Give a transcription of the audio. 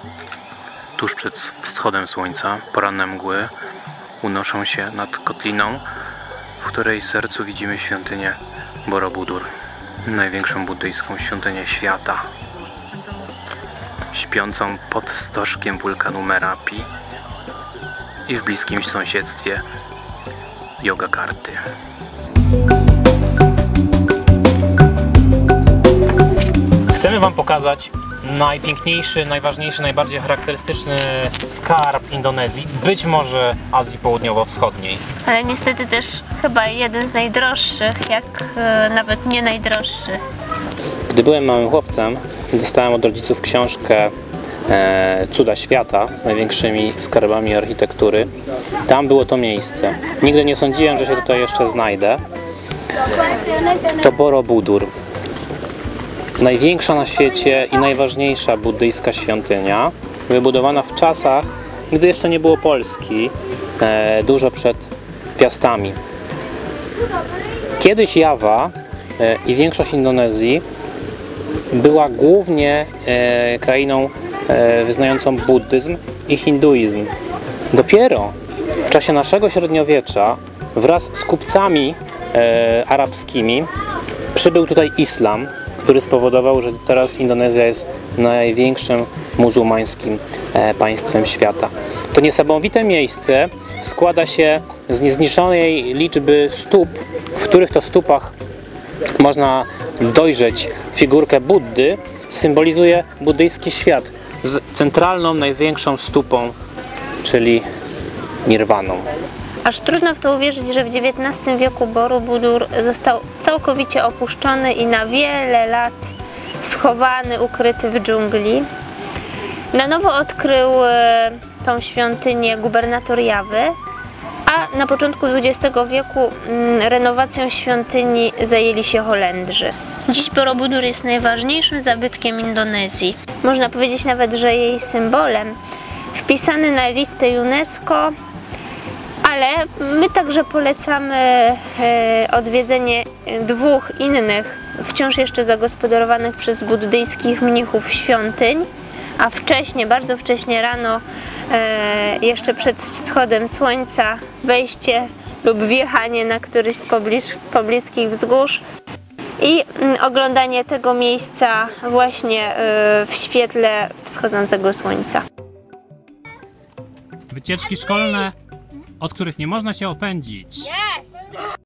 Tuż przed wschodem słońca poranne mgły unoszą się nad kotliną, w której sercu widzimy świątynię Borobudur, największą buddyjską świątynię świata, śpiącą pod stożkiem wulkanu Merapi i w bliskim sąsiedztwie Yogyakarty. Chcemy Wam pokazać najpiękniejszy, najważniejszy, najbardziej charakterystyczny skarb Indonezji, być może Azji Południowo-Wschodniej. Ale niestety też chyba jeden z najdroższych, jak nawet nie najdroższy. Gdy byłem małym chłopcem, dostałem od rodziców książkę Cuda Świata z największymi skarbami architektury. Tam było to miejsce. Nigdy nie sądziłem, że się tutaj jeszcze znajdę. To Borobudur. Największa na świecie i najważniejsza buddyjska świątynia, wybudowana w czasach, gdy jeszcze nie było Polski, dużo przed Piastami. Kiedyś Jawa i większość Indonezji była głównie krainą wyznającą buddyzm i hinduizm. Dopiero w czasie naszego średniowiecza wraz z kupcami arabskimi przybył tutaj islam, który spowodował, że teraz Indonezja jest największym muzułmańskim państwem świata. To niesamowite miejsce składa się z niezliczonej liczby stóp, w których to stópach można dojrzeć figurkę Buddy. Symbolizuje buddyjski świat z centralną, największą stopą, czyli nirwaną. Aż trudno w to uwierzyć, że w XIX wieku Borobudur został całkowicie opuszczony i na wiele lat schowany, ukryty w dżungli. Na nowo odkrył tą świątynię gubernator Jawy, a na początku XX wieku renowacją świątyni zajęli się Holendrzy. Dziś Borobudur jest najważniejszym zabytkiem Indonezji. Można powiedzieć nawet, że jej symbolem. Wpisany na listę UNESCO, ale my także polecamy odwiedzenie dwóch innych, wciąż jeszcze zagospodarowanych przez buddyjskich mnichów świątyń, a wcześniej, bardzo wcześnie rano, jeszcze przed wschodem słońca, wejście lub wjechanie na któryś z pobliskich wzgórz i oglądanie tego miejsca właśnie w świetle wschodzącego słońca. Wycieczki szkolne, od których nie można się opędzić.